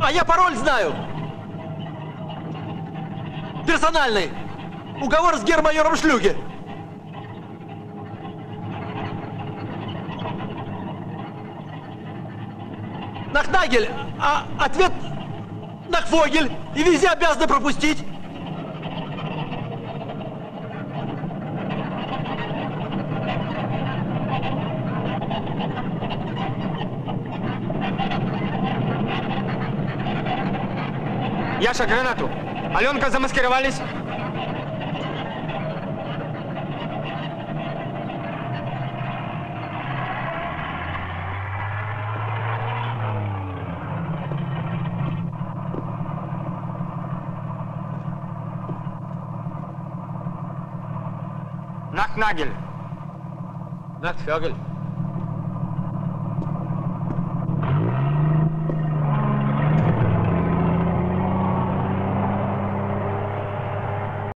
А я пароль знаю. Персональный. Уговор с гермайором Шлюге. Нахнагель, а ответ Нахфогель. И везде обязаны пропустить. Яша, гранату. Аленка, замаскировались. Нахнагель. Нахфогель.